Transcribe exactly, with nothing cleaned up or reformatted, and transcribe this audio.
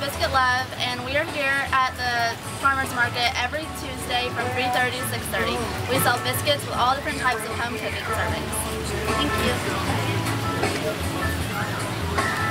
Biscuit Love, and we are here at the farmers market every Tuesday from three thirty to six thirty. We sell biscuits with all different types of home cooking servings. Thank you.